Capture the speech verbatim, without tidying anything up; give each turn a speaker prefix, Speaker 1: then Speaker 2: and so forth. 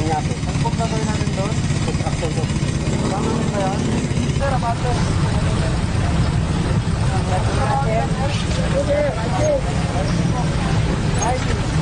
Speaker 1: niya ako.
Speaker 2: Ang pong gagawin natin doon?
Speaker 1: Construction po.
Speaker 2: Tama mo ba yan? Sir, abato. Ay,